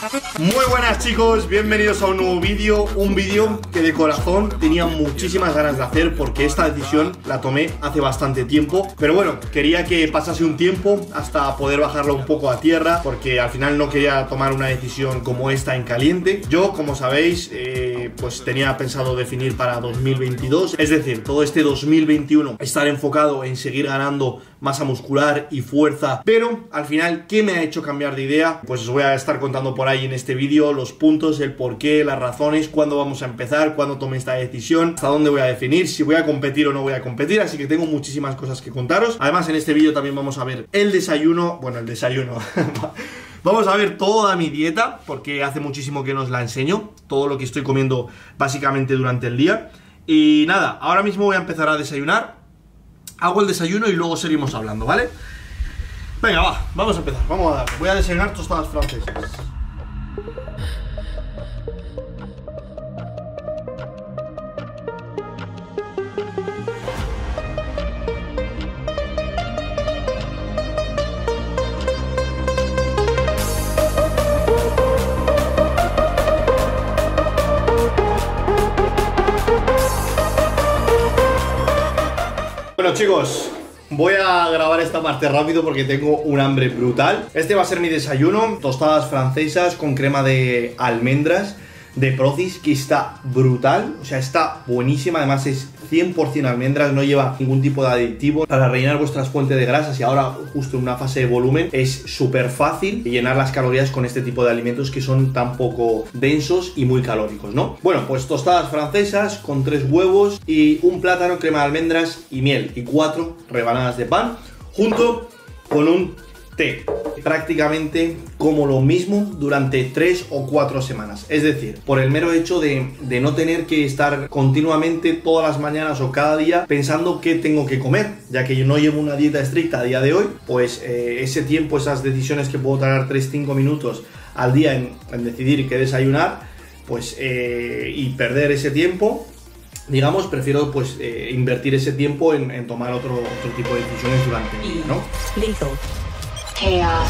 Muy buenas chicos, bienvenidos a un nuevo vídeo. Un vídeo que de corazón tenía muchísimas ganas de hacer, porque esta decisión la tomé hace bastante tiempo. Pero bueno, quería que pasase un tiempo hasta poder bajarla un poco a tierra, porque al final no quería tomar una decisión como esta en caliente. Yo, como sabéis, pues tenía pensado definir para 2022, es decir, todo este 2021 estar enfocado en seguir ganando masa muscular y fuerza. Pero al final, ¿qué me ha hecho cambiar de idea? Pues os voy a estar contando por ahí en este vídeo los puntos, el porqué, las razones, cuándo vamos a empezar, cuándo tomé esta decisión, hasta dónde voy a definir, si voy a competir o no voy a competir. Así que tengo muchísimas cosas que contaros. Además, en este vídeo también vamos a ver el desayuno, bueno, el desayuno vamos a ver toda mi dieta, porque hace muchísimo que no os la enseño, todo lo que estoy comiendo básicamente durante el día. Y nada, ahora mismo voy a empezar a desayunar. Hago el desayuno y luego seguimos hablando, ¿vale? Venga, va, vamos a empezar, vamos a dar. Voy a desayunar tostadas francesas. Bueno chicos, voy a grabar esta parte rápido porque tengo un hambre brutal. Este va a ser mi desayuno, tostadas francesas con crema de almendras de Procis, que está brutal, o sea, está buenísima. Además es 100% almendras, no lleva ningún tipo de aditivo para rellenar vuestras fuentes de grasas. Y ahora, justo en una fase de volumen, es súper fácil llenar las calorías con este tipo de alimentos que son tan poco densos y muy calóricos, ¿no? Bueno, pues tostadas francesas con 3 huevos y un plátano, crema de almendras y miel, y 4 rebanadas de pan, junto con un té. Prácticamente como lo mismo durante 3 o 4 semanas. Es decir, por el mero hecho de no tener que estar continuamente todas las mañanas o cada día pensando qué tengo que comer, ya que yo no llevo una dieta estricta a día de hoy. Pues ese tiempo, esas decisiones que puedo tardar 3-5 minutos al día en decidir qué desayunar, pues y perder ese tiempo, digamos, prefiero pues invertir ese tiempo en tomar otro tipo de decisiones durante el día, ¿no? Lethal Chaos.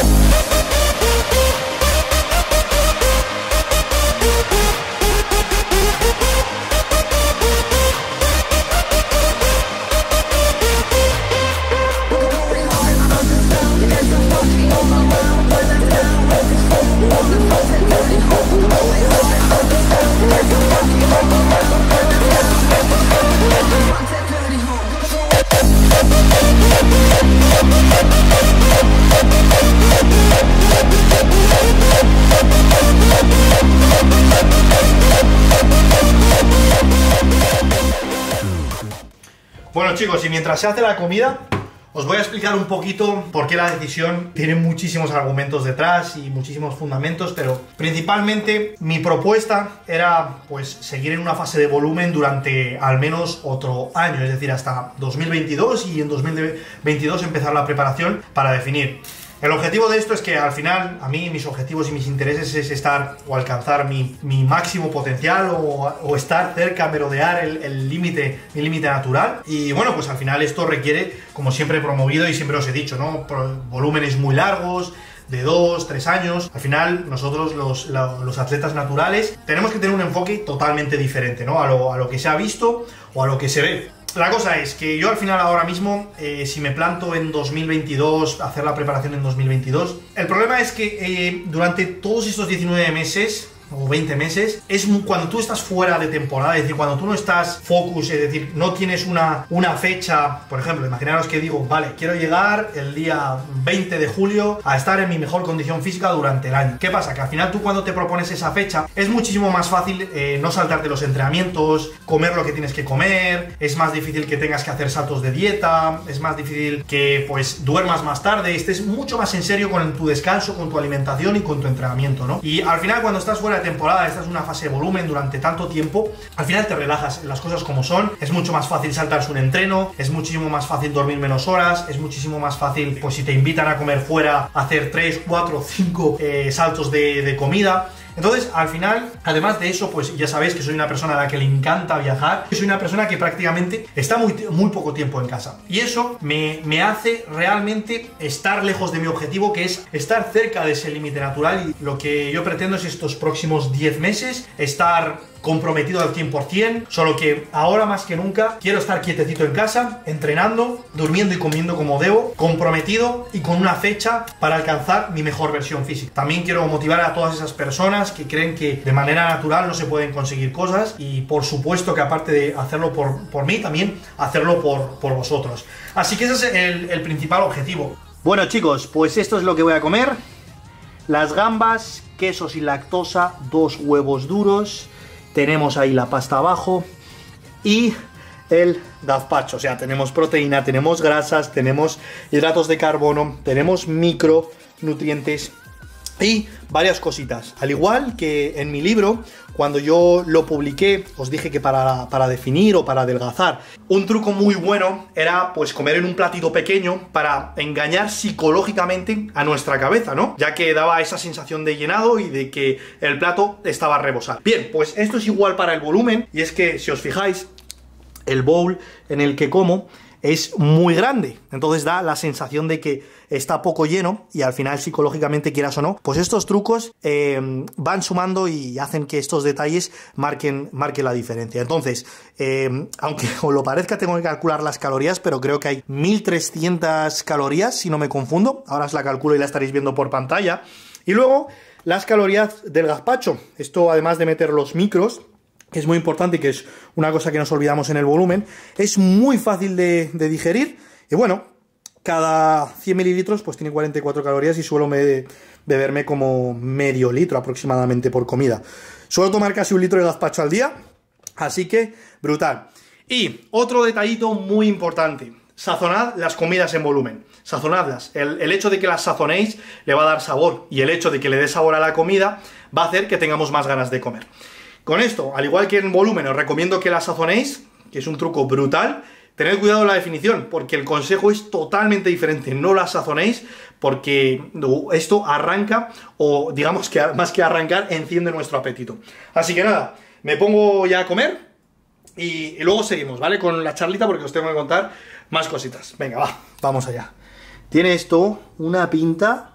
Bueno chicos, y mientras se hace la comida, os voy a explicar un poquito por qué la decisión tiene muchísimos argumentos detrás y muchísimos fundamentos, pero principalmente mi propuesta era pues seguir en una fase de volumen durante al menos otro año, es decir, hasta 2022, y en 2022 empezar la preparación para definir. El objetivo de esto es que al final, a mí, mis objetivos y mis intereses es estar o alcanzar mi máximo potencial o estar cerca, merodear el límite, mi límite natural. Y bueno, pues al final esto requiere, como siempre he promovido y siempre os he dicho, ¿no? Volúmenes muy largos, de 2-3 años. Al final, nosotros los atletas naturales tenemos que tener un enfoque totalmente diferente, ¿no? A lo que se ha visto o a lo que se ve. La cosa es que yo al final ahora mismo, si me planto en 2022, hacer la preparación en 2022, el problema es que durante todos estos 19 meses o 20 meses, es cuando tú estás fuera de temporada, es decir, cuando tú no estás focus, es decir, no tienes una fecha. Por ejemplo, imaginaros que digo, vale, quiero llegar el día 20 de julio a estar en mi mejor condición física durante el año. ¿Qué pasa? Que al final tú, cuando te propones esa fecha, es muchísimo más fácil no saltarte los entrenamientos, comer lo que tienes que comer, es más difícil que tengas que hacer saltos de dieta, es más difícil que pues duermas más tarde, estés mucho más en serio con tu descanso, con tu alimentación y con tu entrenamiento, ¿no? Y al final, cuando estás fuera de temporada, estás en una fase de volumen durante tanto tiempo, al final te relajas, las cosas como son, es mucho más fácil saltarse un entreno, es muchísimo más fácil dormir menos horas, es muchísimo más fácil, pues si te invitan a comer fuera, hacer 3, 4, 5 saltos de comida. Entonces, al final, además de eso, pues ya sabéis que soy una persona a la que le encanta viajar. Soy una persona que prácticamente está muy poco tiempo en casa. Y eso me hace realmente estar lejos de mi objetivo, que es estar cerca de ese límite natural. Y lo que yo pretendo es estos próximos 10 meses estar comprometido al 100%, solo que ahora más que nunca quiero estar quietecito en casa, entrenando, durmiendo y comiendo como debo, comprometido y con una fecha para alcanzar mi mejor versión física. También quiero motivar a todas esas personas que creen que de manera natural no se pueden conseguir cosas, y por supuesto que aparte de hacerlo por mí, también hacerlo por vosotros. Así que ese es el principal objetivo. Bueno, chicos, pues esto es lo que voy a comer: las gambas, queso sin lactosa, 2 huevos duros. Tenemos ahí la pasta abajo y el gazpacho. O sea, tenemos proteína, tenemos grasas, tenemos hidratos de carbono, tenemos micronutrientes y varias cositas. Al igual que en mi libro, cuando yo lo publiqué, os dije que para definir o para adelgazar, un truco muy bueno era pues comer en un platito pequeño para engañar psicológicamente a nuestra cabeza, ¿no? Ya que daba esa sensación de llenado y de que el plato estaba a rebosar. Bien, pues esto es igual para el volumen, y es que si os fijáis, el bowl en el que como es muy grande, entonces da la sensación de que está poco lleno, y al final psicológicamente, quieras o no, pues estos trucos van sumando y hacen que estos detalles marquen la diferencia. Entonces, aunque os lo parezca, tengo que calcular las calorías, pero creo que hay 1300 calorías, si no me confundo. Ahora os la calculo y la estaréis viendo por pantalla. Y luego las calorías del gazpacho, esto además de meter los micros, que es muy importante y que es una cosa que nos olvidamos en el volumen, es muy fácil de digerir. Y bueno, cada 100 mililitros pues tiene 44 calorías y suelo beberme como medio litro aproximadamente por comida. Suelo tomar casi 1 litro de gazpacho al día, así que brutal. Y otro detallito muy importante: sazonad las comidas en volumen, sazonadlas. El hecho de que las sazonéis le va a dar sabor, y el hecho de que le dé sabor a la comida va a hacer que tengamos más ganas de comer. Con esto, al igual que en volumen, os recomiendo que la sazonéis, que es un truco brutal. Tened cuidado en la definición, porque el consejo es totalmente diferente. No la sazonéis, porque esto arranca, o digamos que más que arrancar, enciende nuestro apetito. Así que nada, me pongo ya a comer y luego seguimos, ¿vale? Con la charlita, porque os tengo que contar más cositas. Venga, vamos allá. Tiene esto una pinta,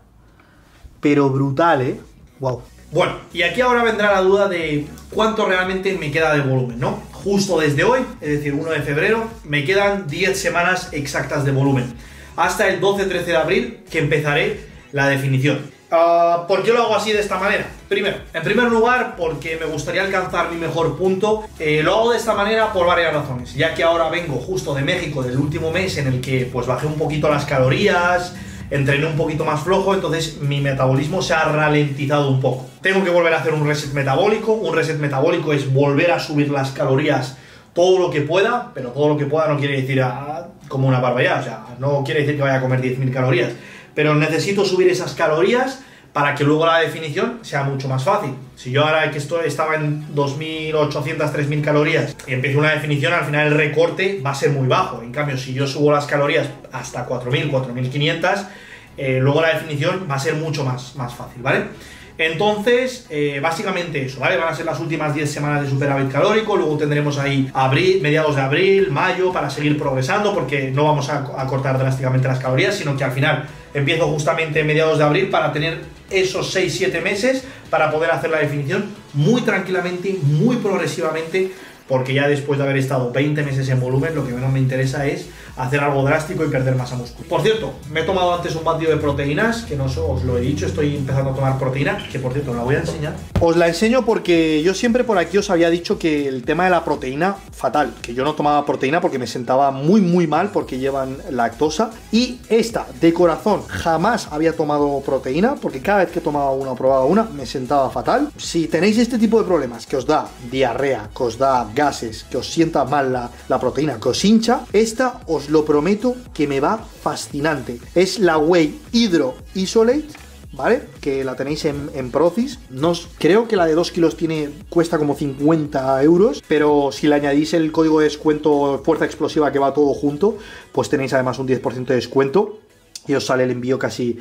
pero brutal, ¿eh? Wow. Bueno, y aquí ahora vendrá la duda de cuánto realmente me queda de volumen, ¿no? Justo desde hoy, es decir, 1 de febrero, me quedan 10 semanas exactas de volumen. Hasta el 12-13 de abril, que empezaré la definición. ¿Por qué lo hago así, de esta manera? Primero, en primer lugar, porque me gustaría alcanzar mi mejor punto. Lo hago de esta manera por varias razones, ya que ahora vengo justo de México, del último mes en el que pues bajé un poquito las calorías, entrené un poquito más flojo, entonces mi metabolismo se ha ralentizado un poco. Tengo que volver a hacer un reset metabólico. Un reset metabólico es volver a subir las calorías todo lo que pueda, pero todo lo que pueda no quiere decir como una barbaridad, o sea, no quiere decir que vaya a comer 10.000 calorías, pero necesito subir esas calorías para que luego la definición sea mucho más fácil. Si yo ahora que estaba en 2.800, 3.000 calorías y empiezo una definición, al final el recorte va a ser muy bajo. En cambio, si yo subo las calorías hasta 4.000, 4.500, luego la definición va a ser mucho más fácil, ¿vale? Entonces, básicamente eso, ¿vale? Van a ser las últimas 10 semanas de superávit calórico. Luego tendremos ahí mediados de abril, mayo, para seguir progresando, porque no vamos a cortar drásticamente las calorías, sino que al final empiezo justamente en mediados de abril para tener esos 6-7 meses para poder hacer la definición muy tranquilamente, muy progresivamente, porque ya después de haber estado 20 meses en volumen, lo que menos me interesa es hacer algo drástico y perder masa muscular. Por cierto, me he tomado antes un batido de proteínas, que no os lo he dicho, estoy empezando a tomar proteína, que por cierto la voy a enseñar. Os la enseño porque yo siempre por aquí os había dicho que el tema de la proteína, fatal, que yo no tomaba proteína porque me sentaba muy mal, porque llevan lactosa, y esta, de corazón, jamás había tomado proteína, porque cada vez que tomaba una o probaba una, me sentaba fatal. Si tenéis este tipo de problemas, que os da diarrea, que os da gases, que os sienta mal la proteína, que os hincha, esta os lo prometo que me va fascinante. Es la Whey Hydro Isolate, ¿vale? Que la tenéis en Procis. Creo que la de 2 kilos cuesta como 50 euros, pero si le añadís el código de descuento Fuerza Explosiva, que va todo junto, pues tenéis además un 10% de descuento y os sale el envío casi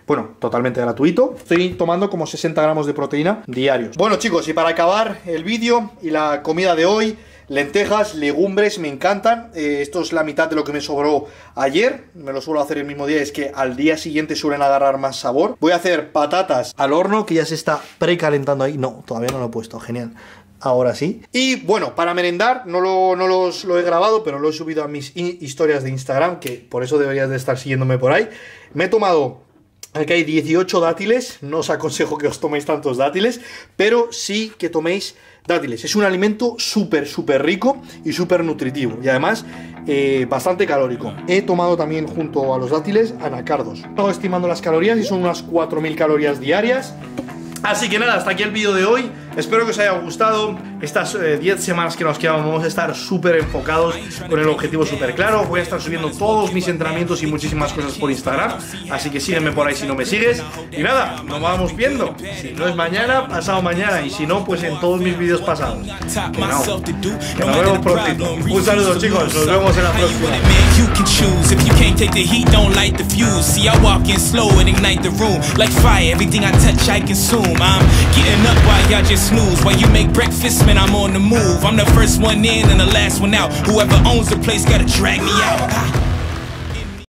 Bueno, totalmente gratuito. Estoy tomando como 60 gramos de proteína diarios. Bueno, chicos, y para acabar el vídeo y la comida de hoy, lentejas, legumbres, me encantan. Esto es la mitad de lo que me sobró ayer. Me lo suelo hacer el mismo día, es que al día siguiente suelen agarrar más sabor. Voy a hacer patatas al horno, que ya se está precalentando ahí. No, todavía no lo he puesto, genial. Ahora sí. Y bueno, para merendar, no lo he grabado, pero lo he subido a mis historias de Instagram, que por eso deberías de estar siguiéndome por ahí. Me he tomado... Aquí hay 18 dátiles, no os aconsejo que os toméis tantos dátiles, pero sí que toméis dátiles. Es un alimento súper rico y súper nutritivo y además bastante calórico. He tomado también junto a los dátiles anacardos. Estoy estimando las calorías y son unas 4000 calorías diarias. Así que nada, hasta aquí el vídeo de hoy. Espero que os haya gustado. Estas 10 semanas que nos quedan vamos a estar súper enfocados, con el objetivo súper claro. Voy a estar subiendo todos mis entrenamientos y muchísimas cosas por Instagram, así que sígueme por ahí si no me sigues. Y nada, nos vamos viendo. Si no es mañana, pasado mañana, y si no, pues en todos mis vídeos pasados. Que nos vemos prontito. Un saludo, chicos, nos vemos en la próxima. I'm getting up while y'all just snooze. While you make breakfast, man, I'm on the move. I'm the first one in and the last one out. Whoever owns the place gotta drag me out.